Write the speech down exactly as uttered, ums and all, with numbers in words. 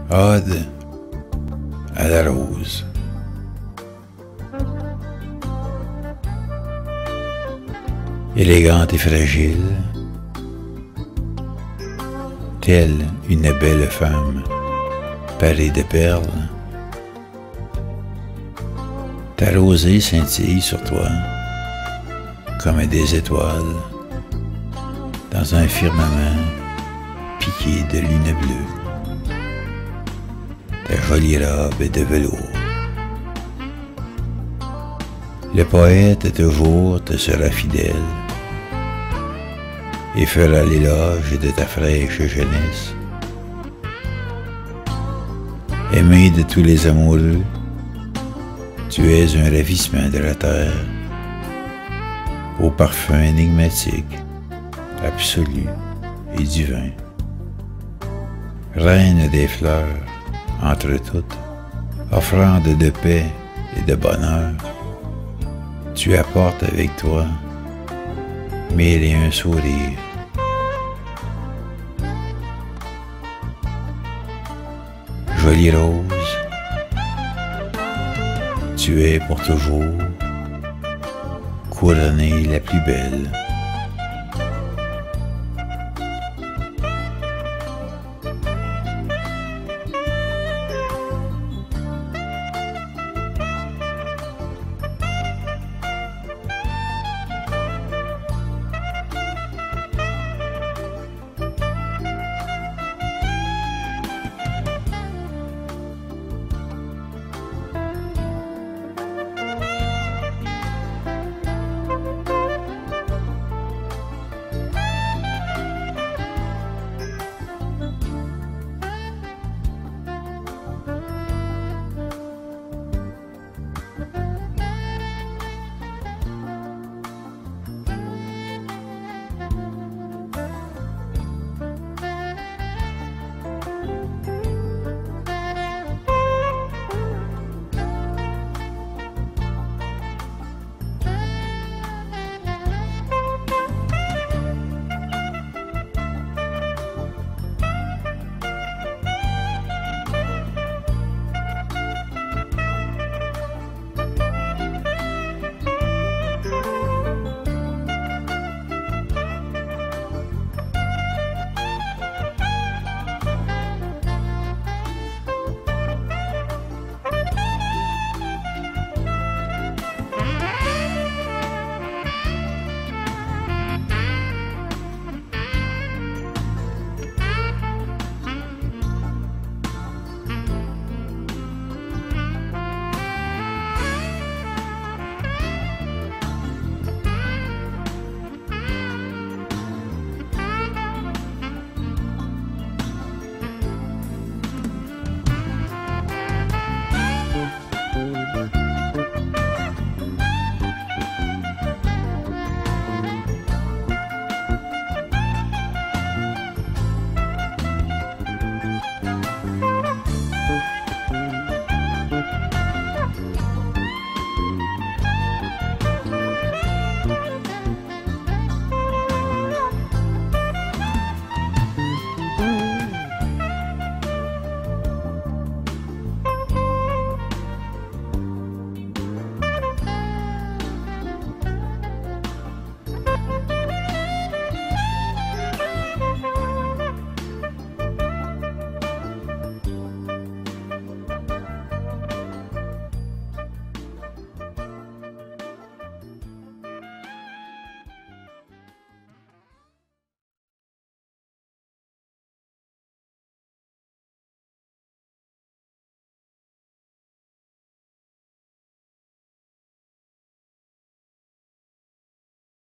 Ode à la rose. Élégante et fragile, telle une belle femme parée de perles, ta rosée scintille sur toi comme des étoiles dans un firmament piqué de lune bleue. Ta jolie robe est de velours. Le poète toujours te sera fidèle et fera l'éloge de ta fraîche jeunesse. Aimé de tous les amoureux, tu es un ravissement de la terre, au parfum énigmatique, absolu et divin. Reine des fleurs, entre toutes, offrande de paix et de bonheur, tu apportes avec toi mille et un sourires. Jolie rose, tu es pour toujours couronnée la plus belle.